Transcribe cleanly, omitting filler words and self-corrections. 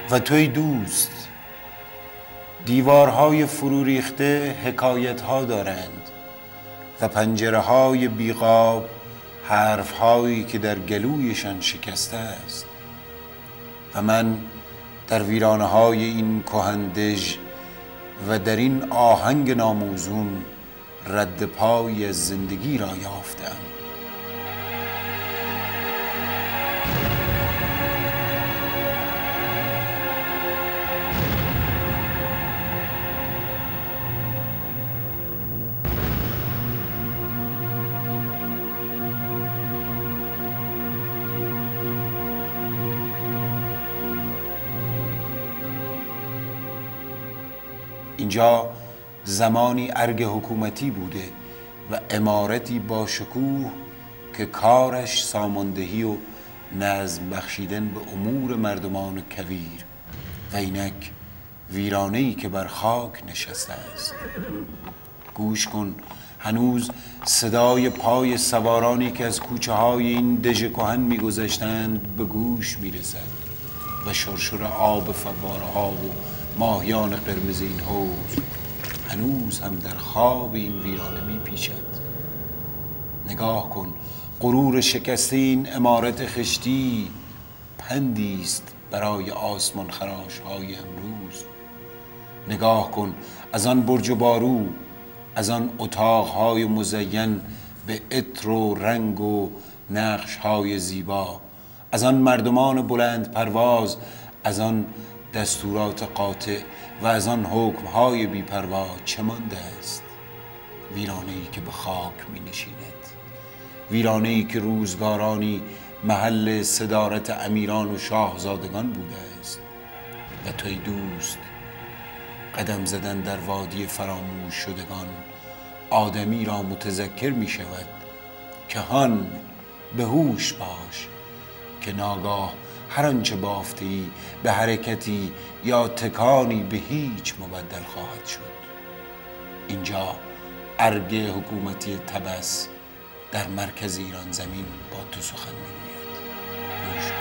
و توی دوست، دیوارهای فرو ریخته حکایتها دارند و پنجره‌های بیقاب حرفهایی که در گلویشان شکسته است و من در ویرانه‌های این کهندژ و در این آهنگ ناموزون رد پای از زندگی را یافتم. اینجا زمانی ارگ حکومتی بوده و عمارتی با شکوه که کارش ساماندهی و نظم بخشیدن به امور مردمان کویر و اینک ویرانه‌ای که بر خاک نشسته است. گوش کن، هنوز صدای پای سوارانی که از کوچه های این دژ کهن می‌گذشتند به گوش می‌رسد و شرشر آب فواره ها و ماهیان قرمز این حوض هنوز هم در خواب این ویرانه میپیچد. نگاه کن، غرور شکسته این عمارت خشتی پندی است برای آسمان خراش های امروز. نگاه کن، از آن برج و بارو، از آن اتاقهای مزین به عطر و رنگ و نقش های زیبا، از آن مردمان بلند پرواز، از آن دستورات قاطع و از آن حکم‌های بی‌پروا چه مانده است؟ ویرانه‌ای که به خاک می‌نشیند، ویرانه‌ای که روزگارانی محل صدارت امیران و شاهزادگان بوده است. و توی دوست، قدم زدن در وادی فراموش شدگان آدمی را متذکر می‌شود که هان به هوش باش که ناگاه هر آنچه بافته‌ای به حرکتی یا تکانی به هیچ مبدل خواهد شد. اینجا ارگ حکومتی طبس در مرکز ایران زمین با تو سخن میگوید. گوش کن.